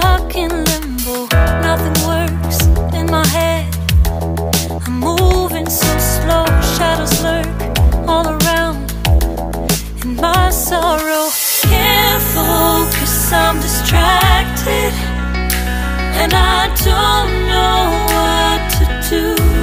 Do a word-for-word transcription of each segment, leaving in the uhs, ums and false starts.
stuck in limbo. Nothing works in my head. I'm moving so slow. Shadows lurk all around in my sorrow. Can't focus, I'm distracted, and I don't know what to do.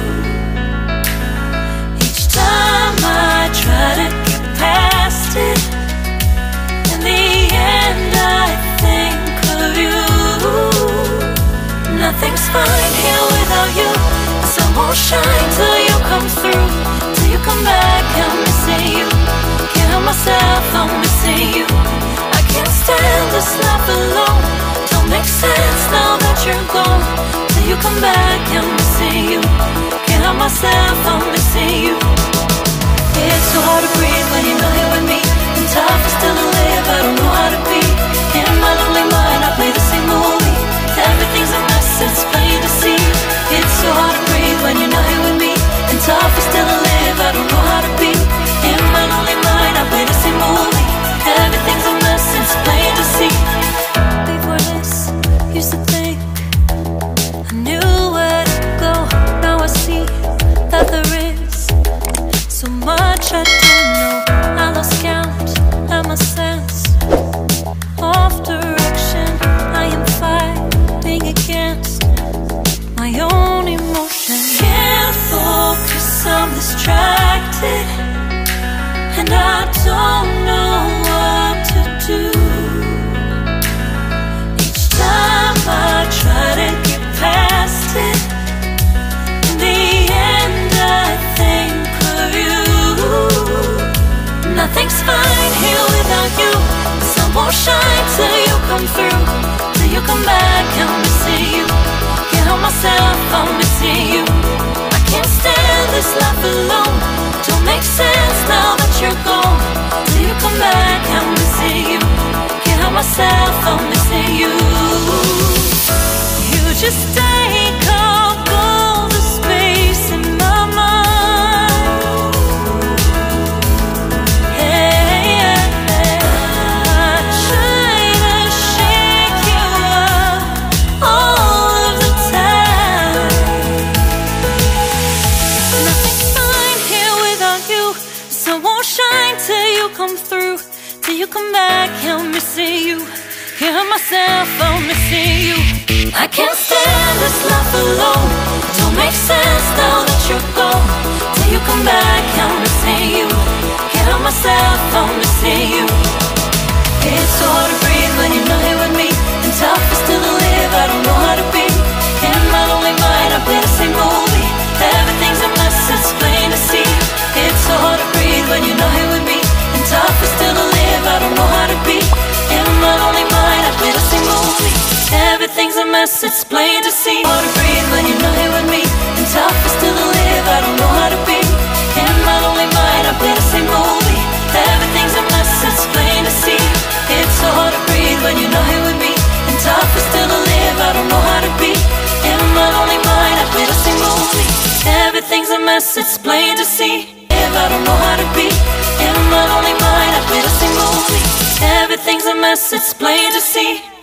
Each time I try to get past it, in the end I think of you. Nothing's fine here without you. The sun won't shine till you come through. Till you come back, I'm missing you. Can't help myself, I'm missing you. I can't stand this life alone. Don't make sense now that you're gone. Till you come back, I'm missing you. Can't help myself, I'm missing you. It's so hard to breathe when you're not here with me. And tough is still to live, I don't know how to be. In my lonely mind, I play the same movie. Everything's a mess, it's plain to see. It's so hard to breathe when you're not here with me. And tough is still to live, I don't know how to be. In my lonely mind, I play the same movie. Everything's a mess, it's plain to see. Before this, used to think I knew where to go. Now I see that there is so much I don't know. I lost count and my sense of direction. I am fighting against my own emotion. Can't focus, I'm distracted, and I don't know what to do. Each time I try to get past it, in the end I think of you. Nothing's fine here without you. The sun won't shine till you come through. Till you come back, I'm missing you. Can't help myself, I'm missing you. I can't stand this life alone. Don't make sense now that you're gone. Till you come back, I'm missing you. Can't help myself, I'm missing you. You just take up all the space in my mind. Hey, yeah, yeah. I try to shake you up all of the time. Nothing's fine here without you. The sun won't shine till you come through. Till you come back, I'm missing you. Can't help myself, I'm missing you. I can't stand this life alone. Don't make sense now that you're gone. Till you come back, I'm missing you. Can't help myself, I'm missing you. It's so hard to breathe when you're not here with me. And tough is still to live, I don't know how to be. In my lonely mind, I play the same movie. Everything's a mess, it's plain to see. It's so hard to breathe when you're not here with me. And tough is still to live, I don't know how to be. In my lonely mind, I play the same movie. Everything's a mess, it's plain to see. Hard to breathe when you're not here with me. And tough is still to live, I don't know how to be. In my lonely mind, I play the same movie. Everything's a mess, it's plain to see. It's so hard to breathe when you're not here with me. And tough is still to live, I don't know how to be. In my lonely mind, I play the same movie. Everything's a mess, it's plain to see. I don't know how to be. In my lonely mind, I play the same movie. Everything's a mess, it's plain to see.